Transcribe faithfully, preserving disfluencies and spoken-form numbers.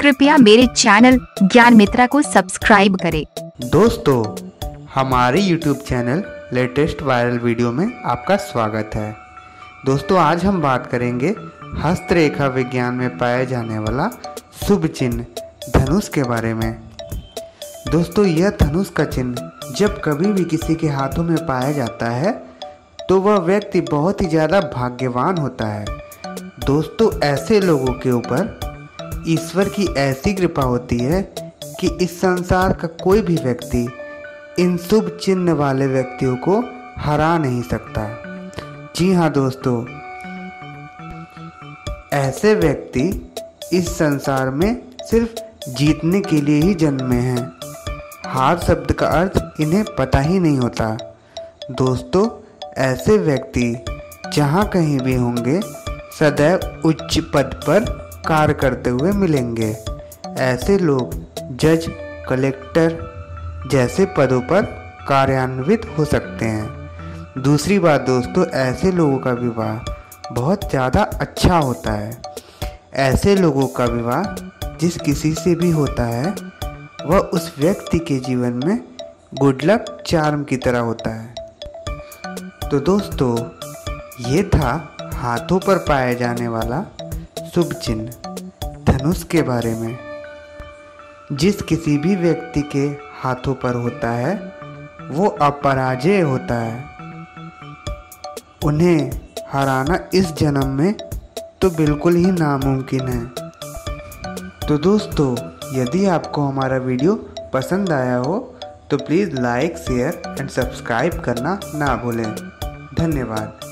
कृपया मेरे चैनल ज्ञान मित्रा को सब्सक्राइब करें। दोस्तों, हमारे YouTube channel latest viral video में आपका स्वागत है। दोस्तों, आज हम बात करेंगे हस्तरेखा विज्ञान में पाया जाने वाला शुभ चिन्ह धनुष के बारे में। दोस्तों, यह धनुष का चिन्ह जब कभी भी किसी के हाथों में पाया जाता है तो वह व्यक्ति बहुत ही ज़्यादा भाग्यवान होता है। दोस्तों, ऐसे लोगों के ऊपर ईश्वर की ऐसी कृपा होती है कि इस संसार का कोई भी व्यक्ति इन शुभ चिन्ह वाले व्यक्तियों को हरा नहीं सकता। जी हाँ दोस्तों, ऐसे व्यक्ति इस संसार में सिर्फ जीतने के लिए ही जन्मे हैं। हार शब्द का अर्थ इन्हें पता ही नहीं होता। दोस्तों, ऐसे व्यक्ति जहाँ कहीं भी होंगे सदैव उच्च पद पर कार्य करते हुए मिलेंगे। ऐसे लोग जज, कलेक्टर जैसे पदों पर कार्यान्वित हो सकते हैं। दूसरी बात दोस्तों, ऐसे लोगों का विवाह बहुत ज़्यादा अच्छा होता है। ऐसे लोगों का विवाह जिस किसी से भी होता है वह उस व्यक्ति के जीवन में गुड लक चार्म की तरह होता है। तो दोस्तों, ये था हाथों पर पाया जाने वाला शुभ चिन्ह धनुष के बारे में। जिस किसी भी व्यक्ति के हाथों पर होता है वो अपराजेय होता है। उन्हें हराना इस जन्म में तो बिल्कुल ही नामुमकिन है। तो दोस्तों, यदि आपको हमारा वीडियो पसंद आया हो तो please like, share and subscribe करना ना भूलें। धन्यवाद।